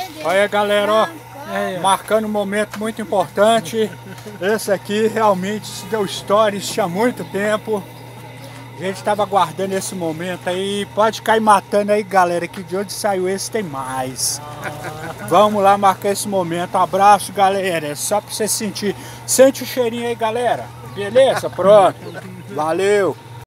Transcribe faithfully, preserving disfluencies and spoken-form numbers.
Olha, galera, ó, marcando um momento muito importante. Esse aqui realmente se deu stories, tinha muito tempo. A gente estava aguardando esse momento aí. Pode cair matando aí, galera, que de onde saiu esse tem mais. Vamos lá marcar esse momento. Um abraço, galera. É só pra você sentir. Sente o cheirinho aí, galera. Beleza? Pronto. Valeu.